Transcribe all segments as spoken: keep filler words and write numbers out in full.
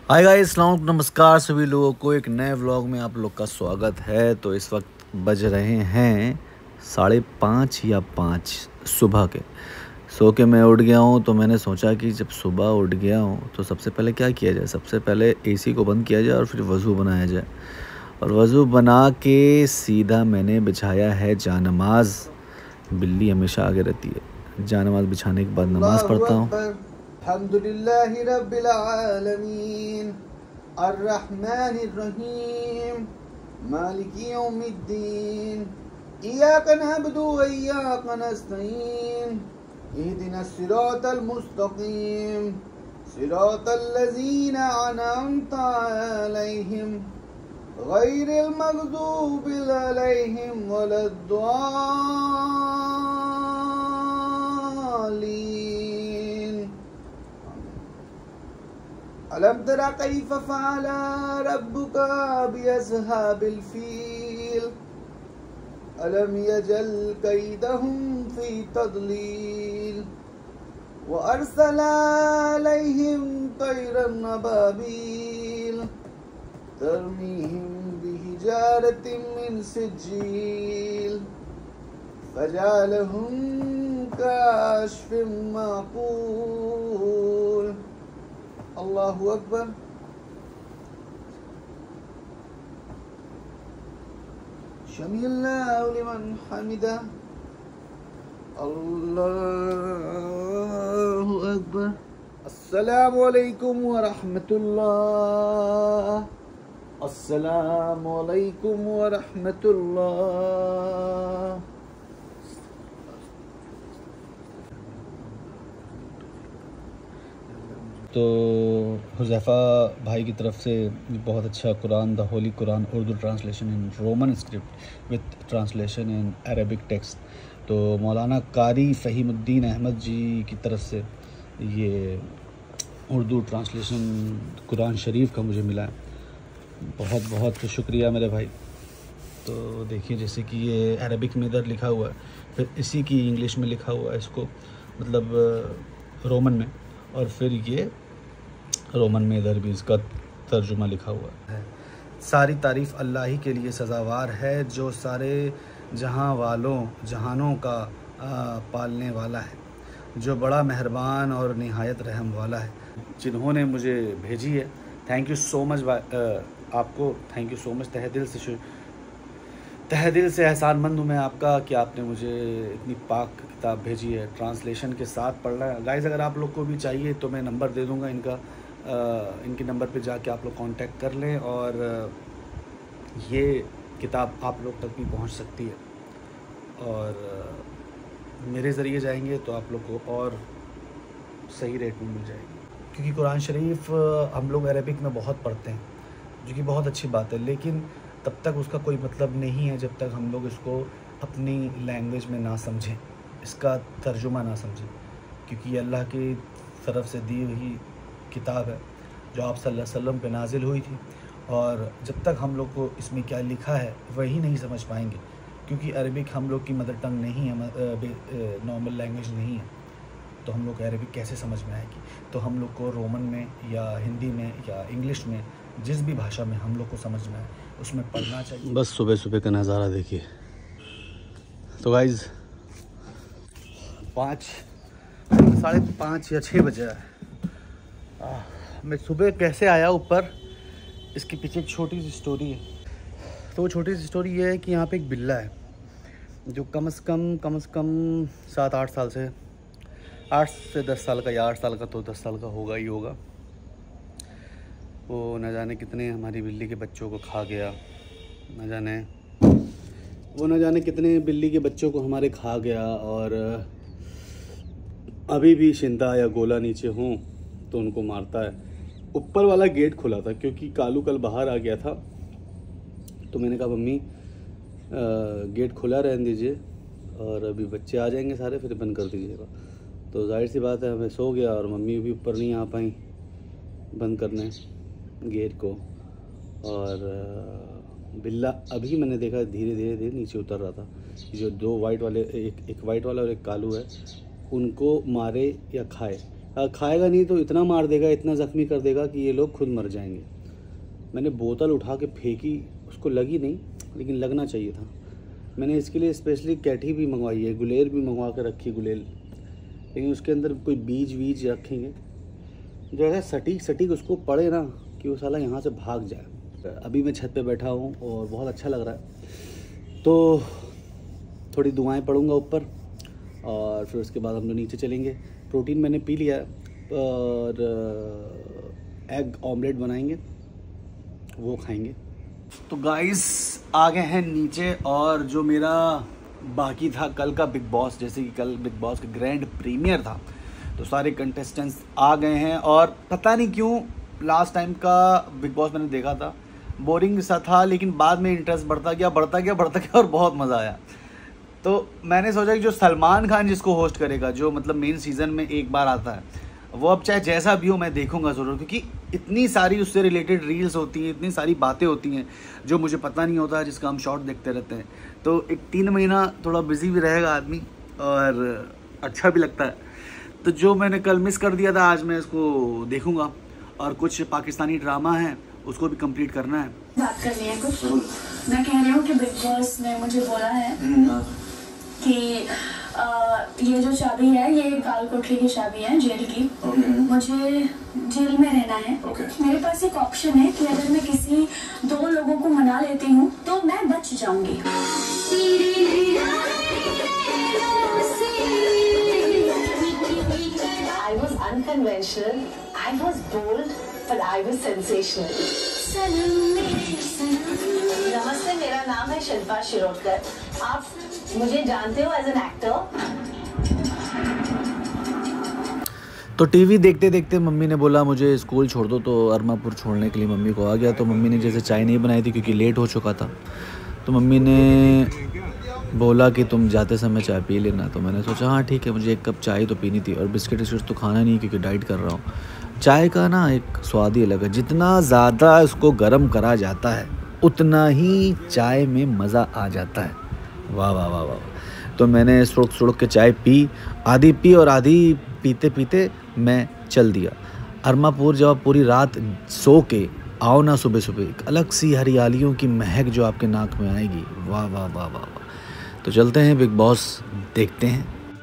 Hi guys, अस्सलाम नमस्कार सभी लोगों को एक नए व्लॉग में आप लोग का स्वागत है। तो इस वक्त बज रहे हैं साढ़े पाँच या पाँच सुबह के। सो के मैं उठ गया हूँ। तो मैंने सोचा कि जब सुबह उठ गया हूँ तो सबसे पहले क्या किया जाए। सबसे पहले एसी को बंद किया जाए और फिर वज़ू बनाया जाए। और वज़ू बना के सीधा मैंने बिछाया है जानमाज़। बिल्ली हमेशा आगे रहती है। जानमाज़ बिछाने के बाद नमाज़ पढ़ता हूँ। अल्हम्दुलिल्लाहि रब्बिल आलमीन अर्रहमानिर रहीम मालिकी यौमिद्दीन इय्याका नअबुदु व इय्याका नस्तईन इहदिनस सिरातल मुस्तकीम सिरातल लज़ीना अनअमता अलैहिम गैरिल मग़दूबि अलैहिम वलद्दालीन। अलम तरा कैफ़ फ़अल रब्बुका बिअस्हाबिल फ़ील अलम यजल कैदहुम फ़ी तदलील व अरसल अलैहिम तैरन अबाबील तरमीहिम बिहिजारतिन मिन सिज्जील फजअलहुम कअस्फ़िन माक़ूल। अल्लाहु अकबर। शमीअल्लाहु लिमन हमिदा। अल्लाहु अकबर। अस्सलामु अलैकुम व रहमतुल्लाह। अस्सलामु अलैकुम व रहमतुल्लाह। तो हुज़ैफ़ा भाई की तरफ से बहुत अच्छा Quran, the holy Quran, Urdu translation in Roman script with translation in Arabic text. तो मौलाना कारी फ़हीमुद्दीन अहमद जी की तरफ से ये उर्दू ट्रांसलेशन कुरान शरीफ का मुझे मिला है। बहुत बहुत शुक्रिया मेरे भाई। तो देखिए, जैसे कि ये अरबिक में इधर लिखा हुआ है, फिर इसी की इंग्लिश में लिखा हुआ है, इसको मतलब रोमन में, और फिर ये रोमन में इधर भी इसका तर्जुमा लिखा हुआ है। सारी तारीफ़ अल्लाह ही के लिए सज़ावार है, जो सारे जहां वालों जहानों का आ, पालने वाला है, जो बड़ा मेहरबान और निहायत रहम वाला है, जिन्होंने मुझे भेजी है। थैंक यू सो मच आपको, थैंक यू सो मच। तहे दिल से तहे दिल से एहसानमंद हूँ मैं आपका कि आपने मुझे इतनी पाक किताब भेजी है। ट्रांसलेशन के साथ पढ़ना है गाइस। अगर आप लोग को भी चाहिए तो मैं नंबर दे दूँगा इनका, आ, इनके नंबर पे जाके आप लोग कांटेक्ट कर लें और ये किताब आप लोग तक भी पहुंच सकती है। और मेरे ज़रिए जाएंगे तो आप लोग को और सही रेट में मिल जाएगी, क्योंकि कुरान शरीफ हम लोग अरबिक में बहुत पढ़ते हैं, जो कि बहुत अच्छी बात है, लेकिन तब तक उसका कोई मतलब नहीं है जब तक हम लोग इसको अपनी लैंग्वेज में ना समझें, इसका तर्जुमा ना समझें, क्योंकि ये अल्लाह की तरफ से दी हुई किताब है जो आप सल्लल्लाहु अलैहि वसल्लम पे नाजिल हुई थी। और जब तक हम लोग को इसमें क्या लिखा है वही नहीं समझ पाएंगे, क्योंकि अरबिक हम लोग की मदर टंग नहीं है, नॉर्मल लैंग्वेज नहीं है, तो हम लोग को अरबिक कैसे समझ में आएगी। तो हम लोग को रोमन में या हिंदी में या इंग्लिश में, जिस भी भाषा में हम लोग को समझ में आए उसमें पढ़ना चाहिए। बस सुबह सुबह का नज़ारा देखिए। तो गाइज़ पाँच साढ़े पाँच या छः बजे है। मैं सुबह कैसे आया ऊपर, इसके पीछे एक छोटी सी स्टोरी है। तो वो छोटी सी स्टोरी ये है कि यहाँ पे एक बिल्ला है जो कम से कम कम से कम सात आठ साल से आठ से दस साल का, या आठ साल का तो दस साल का होगा ही होगा। वो न जाने कितने हमारी बिल्ली के बच्चों को खा गया, न जाने वो न जाने कितने बिल्ली के बच्चों को हमारे खा गया। और अभी भी शिंदा या गोला नीचे हों तो उनको मारता है। ऊपर वाला गेट खुला था क्योंकि कालू कल बाहर आ गया था, तो मैंने कहा मम्मी गेट खुला रहने दीजिए और अभी बच्चे आ जाएंगे सारे, फिर बंद कर दीजिएगा। तो जाहिर सी बात है मैं सो गया और मम्मी भी ऊपर नहीं आ पाई बंद करने गेट को। और बिल्ला अभी मैंने देखा धीरे धीरे धीरे नीचे उतर रहा था। जो दो वाइट वाले, एक एक वाइट वाला और एक कालू है, उनको मारे या खाए। खाएगा नहीं तो इतना मार देगा, इतना ज़ख्मी कर देगा कि ये लोग खुद मर जाएंगे। मैंने बोतल उठा के फेंकी, उसको लगी नहीं लेकिन लगना चाहिए था। मैंने इसके लिए स्पेशली कैठी भी मंगवाई है, गुलेल भी मंगवा के रखी, गुलेल, लेकिन उसके अंदर कोई बीज वीज रखेंगे जो है सटीक सटीक उसको पड़े ना कि वो साला यहाँ से भाग जाए। अभी मैं छत पे बैठा हूँ और बहुत अच्छा लग रहा है, तो थोड़ी दुआएं पढ़ूँगा ऊपर और फिर उसके बाद हम लोग नीचे चलेंगे। प्रोटीन मैंने पी लिया है और एग ऑमलेट बनाएंगे, वो खाएंगे। तो गाइस आ गए हैं नीचे और जो मेरा बाकी था कल का बिग बॉस, जैसे कि कल बिग बॉस का ग्रैंड प्रीमियर था, तो सारे कंटेस्टेंट्स आ गए हैं। और पता नहीं क्यों लास्ट टाइम का बिग बॉस मैंने देखा था, बोरिंग सा था, लेकिन बाद में इंटरेस्ट बढ़ता गया बढ़ता गया बढ़ता गया और बहुत मज़ा आया। तो मैंने सोचा कि जो सलमान खान जिसको होस्ट करेगा, जो मतलब मेन सीज़न में एक बार आता है, वो अब चाहे जैसा भी हो मैं देखूंगा ज़रूर, क्योंकि इतनी सारी उससे रिलेटेड रील्स होती हैं, इतनी सारी बातें होती हैं जो मुझे पता नहीं होता, जिसका हम शॉर्ट देखते रहते हैं। तो एक तीन महीना थोड़ा बिजी भी रहेगा आदमी और अच्छा भी लगता है। तो जो मैंने कल मिस कर दिया था आज मैं इसको देखूंगा, और कुछ पाकिस्तानी ड्रामा है उसको भी कंप्लीट करना है। बात करनी है कुछ। मैं कह रही हूँ कि बिग बॉस ने मुझे बोला है कि आ, ये जो चाबी है ये काल कोठरी की चाबी है, जेल की। okay. मुझे जेल में रहना है। okay. मेरे पास एक ऑप्शन है कि अगर मैं किसी दो लोगों को मना लेती हूँ तो मैं बच जाऊंगी। I was unconventional, I was bold, but I was sensational. नमस्ते, मेरा नाम है शिल्पा शिरोडकर। आप मुझे जानते हो एज एन एक्टर। तो टीवी देखते देखते मम्मी ने बोला मुझे स्कूल छोड़ दो, तो अरमापुर छोड़ने के लिए मम्मी को आ गया। तो मम्मी ने जैसे चाय नहीं बनाई थी क्योंकि लेट हो चुका था, तो मम्मी ने बोला कि तुम जाते समय चाय पी लेना। तो मैंने सोचा हाँ ठीक है, मुझे एक कप चाय तो पीनी थी, और बिस्किट विस्किट तो खाना नहीं क्योंकि डाइट कर रहा हूँ। चाय का ना एक स्वाद ही अलग है, जितना ज़्यादा इसको गर्म करा जाता है उतना ही चाय में मज़ा आ जाता है। वाह वाह वाह वाह। तो मैंने सुड़क सुड़क के चाय पी, आधी पी और आधी पीते पीते मैं चल दिया अरमापुर। जब पूरी रात सो के आओ ना सुबह सुबह, एक अलग सी हरियालियों की महक जो आपके नाक में आएगी। वाह वाह वाह वाह वाह। तो चलते हैं बिग बॉस देखते हैं।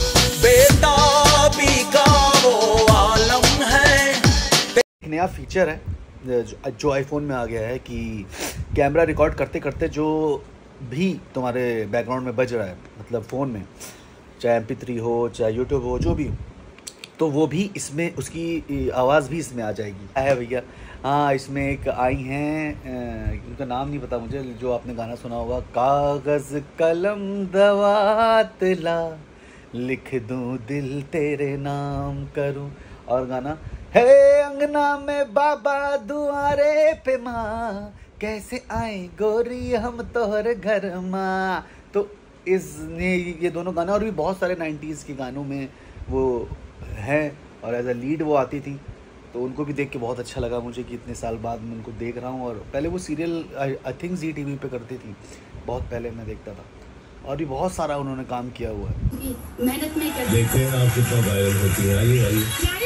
बेताबी का वो आलम है। एक नया फीचर है जो, जो आईफोन में आ गया है कि कैमरा रिकॉर्ड करते करते जो भी तुम्हारे बैकग्राउंड में बज रहा है, मतलब फ़ोन में, चाहे एम पी थ्री हो चाहे यूट्यूब हो, जो भी हो, तो वो भी इसमें उसकी आवाज़ भी इसमें आ जाएगी। है भैया, हाँ इसमें एक आई हैं, उनका नाम नहीं पता मुझे, जो आपने गाना सुना होगा, कागज़ कलम दवात ला लिख दूँ दिल तेरे नाम करूँ, और गाना है अंगना में बाबा दुआरे पे माँ, कैसे आए गोरी हम तोहर घर माँ। तो इसने ये दोनों गाना और भी बहुत सारे नाइन्टीज़ के गानों में वो हैं, और एज अ लीड वो आती थी, तो उनको भी देख के बहुत अच्छा लगा मुझे कि इतने साल बाद मैं उनको देख रहा हूँ। और पहले वो serial I think Zee T V पे करती थी, बहुत पहले मैं देखता था, और भी बहुत सारा उन्होंने काम किया हुआ है। मेहनत में कर देखते हैं आप कितना वायरल होती है। आइए आइए।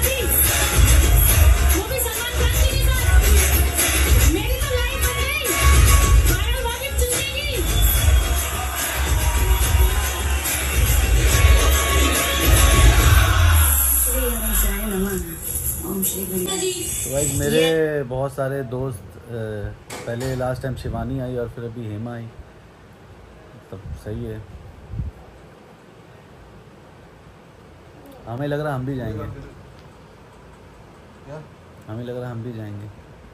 तो भाई मेरे बहुत सारे दोस्त, पहले लास्ट टाइम शिवानी आई और फिर अभी हेमा आई, तब सही है। हमें लग रहा हम भी जाएंगे, हमें लग रहा हम भी जाएंगे।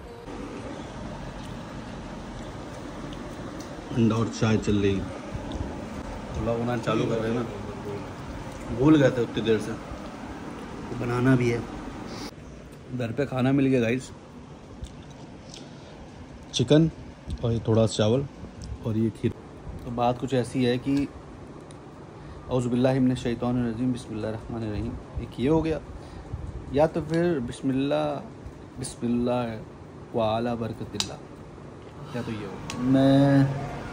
अंडा और चाय चल रही, व्लॉग बनाना चालू कर रहे हैं ना, भूल गए थे उतनी देर से, बनाना भी है। घर पे खाना मिल गया गाइस, चिकन और ये थोड़ा सा चावल और ये खीर। तो बात कुछ ऐसी है कि औज़ुबिल्लाहि मिनश शैतानिर रजीम बिस्मिल्लाहिर रहमानिर रहीम, एक ये हो गया, या तो फिर बिस्मिल्लाह बिस्मिल्लाह व अला बरकतिल्लाह, या तो ये हो। मैं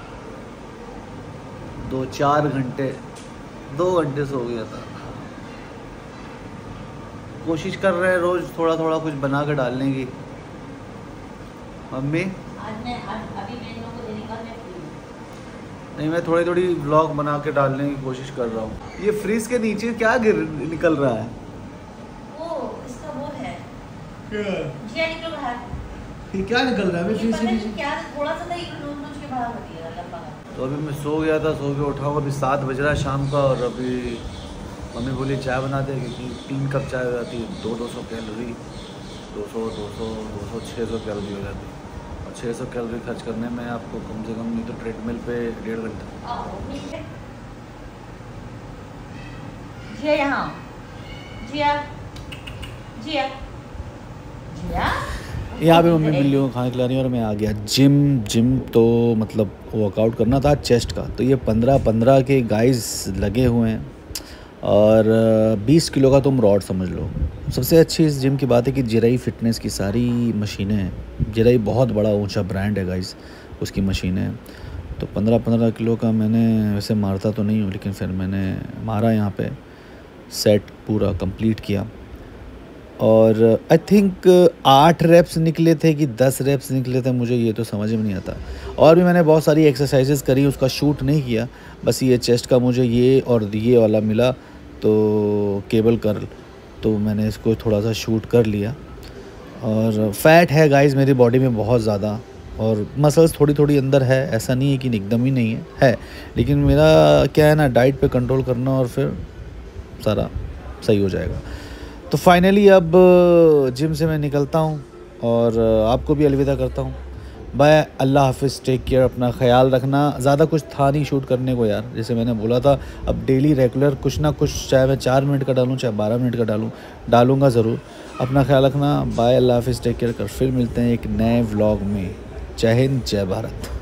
दो चार घंटे दो घंटे सो गया था, कोशिश कर रहे हैं रोज़ थोड़ा थोड़ा कुछ बना के डालने की। मम्मी आज मैं आज अभी मैं इन लोगों को देने के बाद मैं फ्री हूँ। नहीं, मैं थोड़ी थोड़ी व्लॉग बना के डालने की कोशिश कर रहा हूँ। ये फ्रीज के नीचे क्या गिर निकल रहा है? वो इसका वो है जिया निकल रहा है। ये क्या निकल रहा है ये फ्रीज पता के नहीं नीचे? क्या थोड़ा सा था एक नोच नोच के बड़ा हो गया लंबा। तो अभी मैं सो गया था, सो के उठा हूँ, अभी सात बज रहा है शाम का और अभी मम्मी बोली चाय बना दे क्योंकि तीन कप चाय हो जाती है, दो दो सौ कैलोरी, दो सौ दो सौ दो सौ छः सौ कैलोरी हो जाती है और छः सौ कैलोरी खर्च करने में आपको कम से कम नहीं तो ट्रेडमिल पे डेढ़ घंटा। जिया यहाँ जिया जिया जिया यहाँ पे मम्मी बिल्लियों को खाना खिला रही है और मैं आ गया जिम। जिम तो मतलब वर्कआउट करना था चेस्ट का, तो ये पंद्रह पंद्रह के गाइस लगे हुए हैं और बीस किलो का तुम रॉड समझ लो। सबसे अच्छी इस जिम की बात है कि जिराई फिटनेस की सारी मशीनें हैं। जिराई बहुत बड़ा ऊंचा ब्रांड है गाइस, उसकी मशीनें हैं। तो पंद्रह पंद्रह किलो का मैंने वैसे मारता तो नहीं हूँ, लेकिन फिर मैंने मारा यहाँ पे, सेट पूरा कंप्लीट किया और आई थिंक आठ रेप्स निकले थे कि दस रेप्स निकले थे, मुझे ये तो समझ में नहीं आता। और भी मैंने बहुत सारी एक्सरसाइजेस करी, उसका शूट नहीं किया, बस ये चेस्ट का मुझे ये और ये वाला मिला तो केबल कर्ल, तो मैंने इसको थोड़ा सा शूट कर लिया। और फैट है गाइस मेरी बॉडी में बहुत ज़्यादा और मसल्स थोड़ी थोड़ी अंदर है, ऐसा नहीं है कि एकदम ही नहीं है है लेकिन मेरा क्या है ना, डाइट पे कंट्रोल करना और फिर सारा सही हो जाएगा। तो फाइनली अब जिम से मैं निकलता हूँ और आपको भी अलविदा करता हूँ। बाय, अल्लाह हाफिज़, टेक केयर, अपना ख्याल रखना। ज़्यादा कुछ था नहीं शूट करने को यार, जैसे मैंने बोला था अब डेली रेगुलर कुछ ना कुछ, चाहे मैं चार मिनट का डालूँ चाहे बारह मिनट का डालूँ, डालूँगा ज़रूर। अपना ख्याल रखना। बाय, अल्लाह हाफिज़, टेक केयर कर, फिर मिलते हैं एक नए व्लॉग में। जय हिंद, जय भारत।